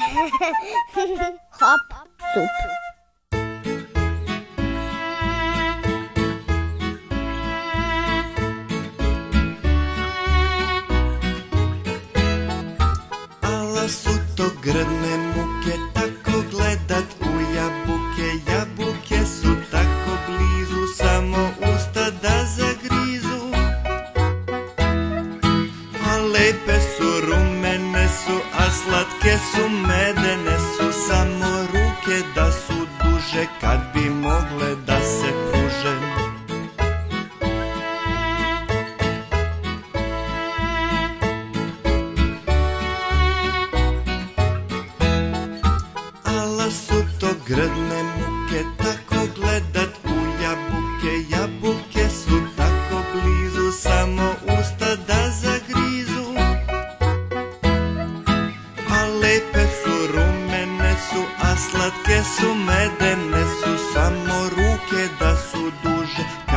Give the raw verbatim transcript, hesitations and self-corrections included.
Hop, cup. Ala su to grdne muke, tako gledat u jabuke. Jabuke su tako blizu, samo usta da zagrizu. A lepe su, rumene su, a slatke su, medene su. Samo ruke da su duže, kad bi mogle da se pruže. Ala su to grdne muke, tako gledat u jabuke. Jabuke su tako blizu, samo usta da zagrizu. A lepe su, rumene su, a slatke su, medene su. Samo ruke da su duže,